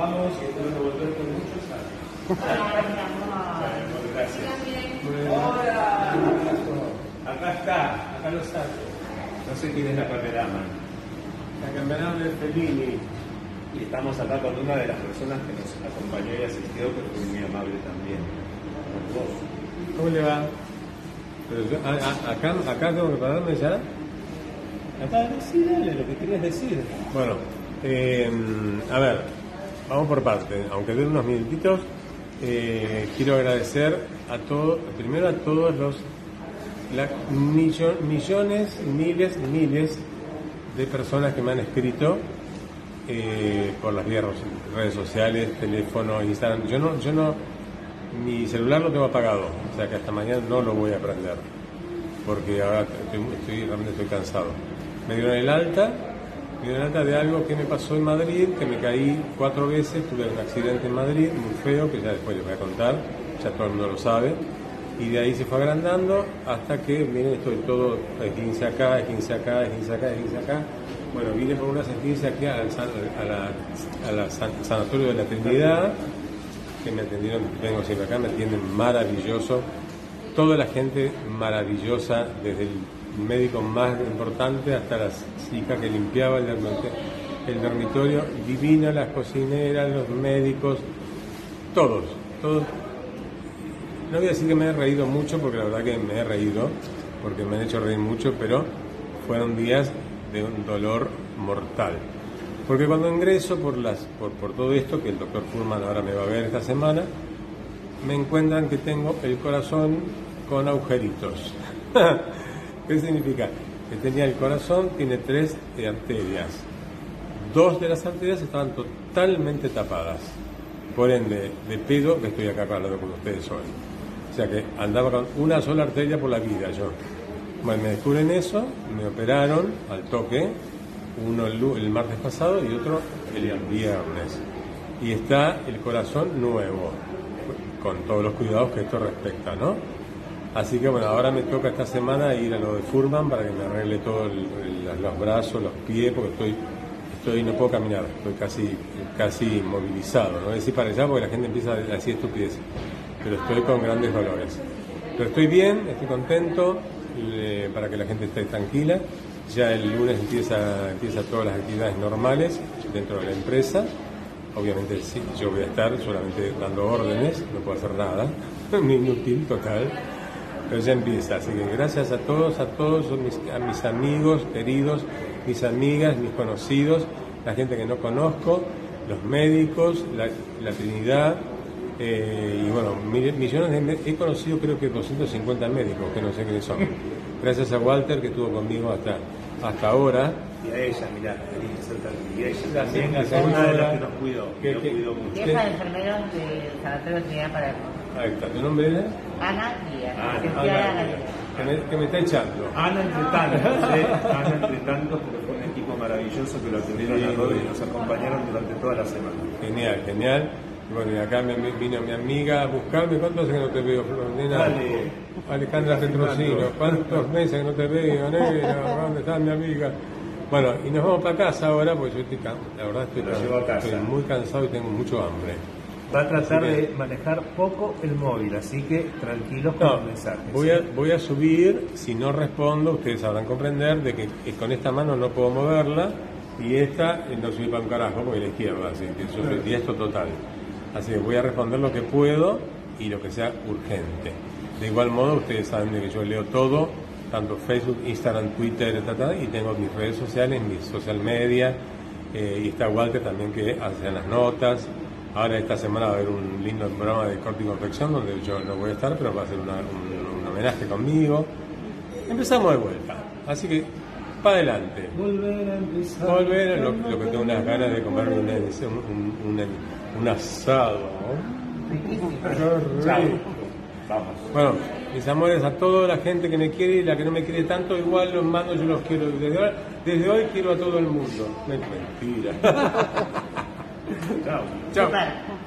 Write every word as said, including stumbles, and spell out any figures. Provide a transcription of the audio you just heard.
vamos y espero volver con muchos años. Gracias. Hola. Acá está, acá lo saco. No sé quién es la cameraman. La cameraman es Fellini. Y estamos acá con una de las personas que nos acompañó y asistió, que fue muy amable también. Con vos. ¿Cómo le va? Pero yo, a, a, acá, acá tengo que pararme ya. Acá, sí, dale, lo que querías decir. Bueno, eh, a ver, vamos por partes. Aunque den unos minutitos, eh, quiero agradecer a todos, primero a todos los la, millon, millones, miles y miles de personas que me han escrito eh, por las vías redes sociales, teléfono, Instagram. Yo no, yo no, mi celular lo tengo apagado, o sea que hasta mañana no lo voy a prender, porque ahora estoy, estoy realmente estoy cansado. Me dieron el alta, me dieron el alta de algo que me pasó en Madrid, que me caí cuatro veces, tuve un accidente en Madrid, muy feo, que ya después les voy a contar, ya todo el mundo lo sabe, y de ahí se fue agrandando hasta que, miren, estoy todo, esguince acá, esguince acá, esguince acá, esguince acá. Bueno, vine por una esguince aquí al san, a la, a la san, Sanatorio de la Trinidad, que me atendieron, vengo siempre acá, me atienden maravilloso, toda la gente maravillosa, desde el médico más importante hasta la chica que limpiaba el dormitorio, el dormitorio divina, las cocineras, los médicos, todos, todos. No voy a decir que me he reído mucho, porque la verdad que me he reído, porque me han hecho reír mucho, pero fueron días de un dolor mortal. Porque cuando ingreso por, las, por, por todo esto, que el doctor Fuhrman ahora me va a ver esta semana, me encuentran que tengo el corazón con agujeritos. ¿Qué significa? Que tenía el corazón, tiene tres arterias. Dos de las arterias estaban totalmente tapadas. Por ende, de pedo que estoy acá hablando con ustedes hoy. O sea que andaba con una sola arteria por la vida yo. Bueno, me descubren eso, me operaron al toque, uno el, el martes pasado y otro el viernes. Y está el corazón nuevo, con todos los cuidados que esto respecta, ¿no? Así que bueno, ahora me toca esta semana ir a lo de Fuhrman para que me arregle todos los brazos, los pies, porque estoy, estoy no puedo caminar, estoy casi, casi inmovilizado. No voy a decir para allá porque la gente empieza a decir estupidez, pero estoy con grandes dolores. Pero estoy bien, estoy contento, eh, para que la gente esté tranquila. Ya el lunes empieza, empieza todas las actividades normales dentro de la empresa. Obviamente sí, yo voy a estar solamente dando órdenes, no puedo hacer nada, inútil, total. Pero ya empieza, así que gracias a todos, a todos mis, a mis amigos queridos, mis amigas, mis conocidos, la gente que no conozco, los médicos, la, la Trinidad, eh, y bueno, millones de, he conocido creo que doscientos cincuenta médicos, que no sé quiénes son. Gracias a Walter, que estuvo conmigo hasta, hasta ahora. Y a ella, mirá, y a ella también, que es una de las que nos cuidó, que nos cuidó mucho. Jefa de enfermeros del Sanatorio Trinidad para el Ahí está, ¿tu nombre era? Ana Díaz, Ana, licenciada Ana Díaz. Que me, que me está echando. Ana entre tantos, ¿eh? Ana entre tantos, porque fue un equipo maravilloso que lo atendieron a todos y nos acompañaron durante toda la semana. Genial, genial. Y bueno, y acá me, vino mi amiga a buscarme. ¿Cuánto hace que no te veo, Florina? Dale. Alejandra Petrosino. ¿Cuántos meses que no te veo, negra? ¿Dónde está mi amiga? Bueno, y nos vamos para casa ahora, porque yo estoy, la verdad estoy, Lo llevo a casa. estoy muy cansado y tengo mucho hambre. Va a tratar de manejar poco el móvil, así que tranquilos con No, los mensajes. voy a, voy a subir, si no respondo, ustedes sabrán comprender de que con esta mano no puedo moverla y esta no subí para un carajo porque la izquierda, así que yo soy diestro total. Así que voy a responder lo que puedo y lo que sea urgente. De igual modo, ustedes saben de que yo leo todo, tanto Facebook, Instagram, Twitter, etc. Y tengo mis redes sociales, mis social media, eh, y está Walter también que hace las notas. Ahora esta semana va a haber un lindo programa de corte y confección donde yo no voy a estar, pero va a ser una, un, un homenaje conmigo. Empezamos de vuelta, así que para adelante. Volver a empezar. Volver, lo, lo que tengo unas ganas de comer un, un, un, un asado. Chao. Vamos. Bueno, mis amores, a toda la gente que me quiere y la que no me quiere tanto, igual los mando, yo los quiero. Desde hoy, desde hoy quiero a todo el mundo. Mentira. Chao. Chao. Super.